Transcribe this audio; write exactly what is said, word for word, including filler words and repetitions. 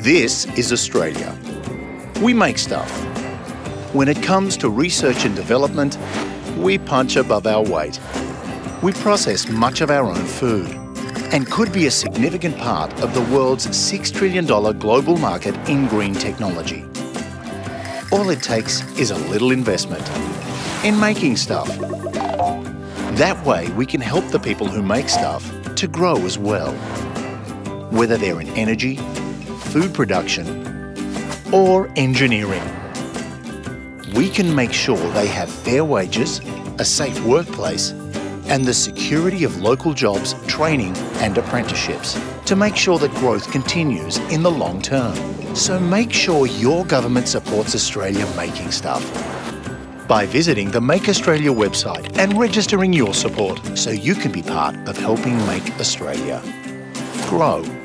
This is Australia. We make stuff. When it comes to research and development, we punch above our weight. We process much of our own food and could be a significant part of the world's six trillion dollars global market in green technology. All it takes is a little investment in making stuff. That way we can help the people who make stuff to grow as well. Whether they're in energy, food production, or engineering. We can make sure they have fair wages, a safe workplace, and the security of local jobs, training and apprenticeships to make sure that growth continues in the long term. So make sure your government supports Australia making stuff by visiting the Make Australia website and registering your support so you can be part of helping make Australia grow.